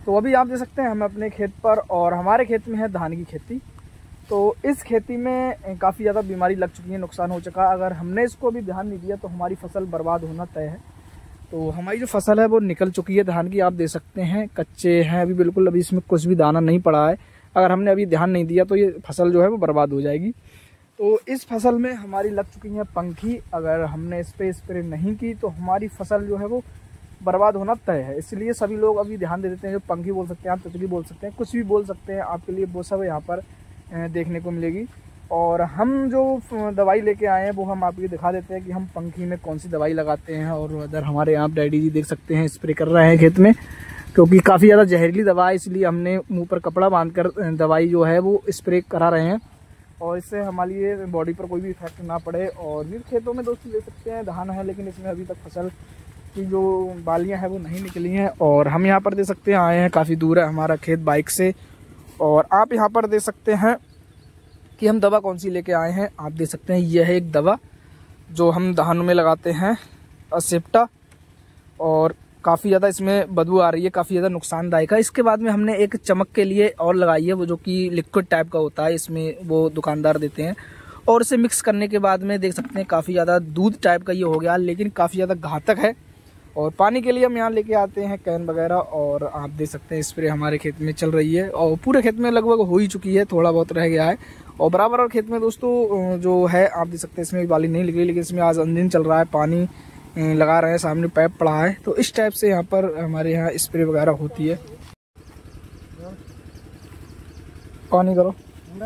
तो अभी आप देख सकते हैं हम अपने खेत पर, और हमारे खेत में है धान की खेती। तो इस खेती में काफ़ी ज़्यादा बीमारी लग चुकी है, नुकसान हो चुका। अगर हमने इसको अभी ध्यान नहीं दिया तो हमारी फसल बर्बाद होना तय है। तो हमारी जो फसल है वो निकल चुकी है धान की, आप देख सकते हैं कच्चे हैं अभी बिल्कुल, अभी इसमें कुछ भी दाना नहीं पड़ा है। अगर हमने अभी ध्यान नहीं दिया तो ये फसल जो है वो बर्बाद हो जाएगी। तो इस फसल में हमारी लग चुकी है पंखी। अगर हमने इस पर स्प्रे नहीं की तो हमारी फसल जो है वो बर्बाद होना तय है। इसलिए सभी लोग अभी ध्यान दे देते हैं। जो पंखी बोल सकते हैं आप, तितली बोल सकते हैं, कुछ भी बोल सकते हैं, आपके लिए वो सब यहाँ पर देखने को मिलेगी। और हम जो दवाई लेके आए हैं वो हम आपको दिखा देते हैं कि हम पंखी में कौन सी दवाई लगाते हैं। और उधर हमारे यहाँ डैडी जी देख सकते हैं स्प्रे कर रहे हैं खेत में, क्योंकि काफ़ी ज़्यादा जहरीली दवा है, इसलिए हमने मुंह पर कपड़ा बांधकर दवाई जो है वो स्प्रे करा रहे हैं, और इससे हमारी बॉडी पर कोई भी इफेक्ट ना पड़े। और भी खेतों में दोस्तों देख सकते हैं धान है, लेकिन इसमें अभी तक फसल की जो बालियाँ हैं वो नहीं निकली हैं। और हम यहाँ पर देख सकते हैं आए हैं, काफ़ी दूर है हमारा खेत बाइक से। और आप यहाँ पर देख सकते हैं कि हम दवा कौन सी लेके आए हैं। आप देख सकते हैं यह है एक दवा जो हम धानों में लगाते हैं, असेप्टा, और काफ़ी ज़्यादा इसमें बदबू आ रही है, काफ़ी ज़्यादा नुकसानदायक है। इसके बाद में हमने एक चमक के लिए और लगाई है, वो जो कि लिक्विड टाइप का होता है, इसमें वो दुकानदार देते हैं। और इसे मिक्स करने के बाद में देख सकते हैं काफ़ी ज़्यादा दूध टाइप का ये हो गया, लेकिन काफ़ी ज़्यादा घातक है। और पानी के लिए हम यहाँ लेके आते हैं कैन वगैरह। और आप देख सकते हैं स्प्रे हमारे खेत में चल रही है, और पूरे खेत में लगभग हो ही चुकी है, थोड़ा बहुत रह गया है। और बराबर और खेत में दोस्तों जो है आप देख सकते हैं इसमें बाली नहीं निकली, लेकिन इसमें आज अंदिन चल रहा है, पानी लगा रहे हैं, सामने पाइप पड़ा है। तो इस टाइप से यहाँ पर हमारे यहाँ स्प्रे वगैरह होती है। पानी करो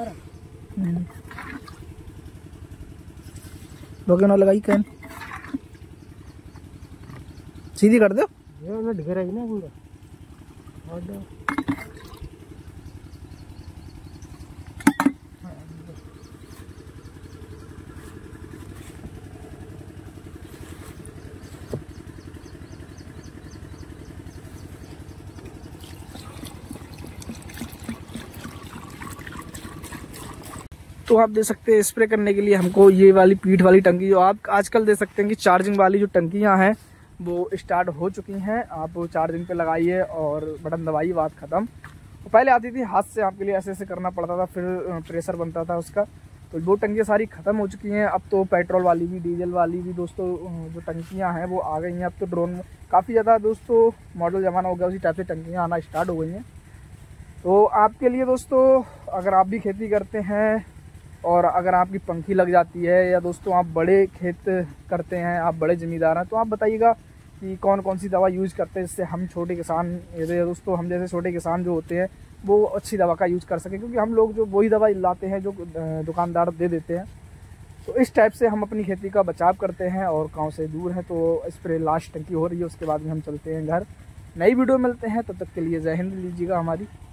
लोगे ना लगाई कैन सीधी कर दो। तो आप देख सकते हैं स्प्रे करने के लिए हमको ये वाली पीठ वाली टंकी, जो आप आजकल देख सकते हैं कि चार्जिंग वाली जो टंकियां हैं वो स्टार्ट हो चुकी हैं। आप चार्जिंग पे लगाइए और बटन दबाइए, बात ख़त्म। तो पहले आती थी हाथ से, आपके लिए ऐसे ऐसे करना पड़ता था, फिर प्रेशर बनता था उसका। तो वो टंकियाँ सारी ख़त्म हो चुकी हैं। अब तो पेट्रोल वाली भी, डीजल वाली भी दोस्तों जो टंकियाँ हैं वो आ गई हैं। अब तो ड्रोन में काफ़ी ज़्यादा दोस्तों मॉडल ज़माना हो गया, उसी टाइप से टंकियाँ आना स्टार्ट हो गई हैं। तो आपके लिए दोस्तों, अगर आप भी खेती करते हैं और अगर आपकी पंखी लग जाती है, या दोस्तों आप बड़े खेत करते हैं, आप बड़े ज़मींदार हैं, तो आप बताइएगा कि कौन कौन सी दवा यूज़ करते हैं, जिससे हम छोटे किसान, दोस्तों हम जैसे छोटे किसान जो होते हैं वो अच्छी दवा का यूज़ कर सकें। क्योंकि हम लोग जो वही दवा लाते हैं जो दुकानदार दे देते हैं। तो इस टाइप से हम अपनी खेती का बचाव करते हैं। और गाँव से दूर है तो स्प्रे लास्ट टंकी हो रही है, उसके बाद में हम चलते हैं घर। नई वीडियो मिलते हैं, तब तक के लिए जय हिंद लीजिएगा हमारी।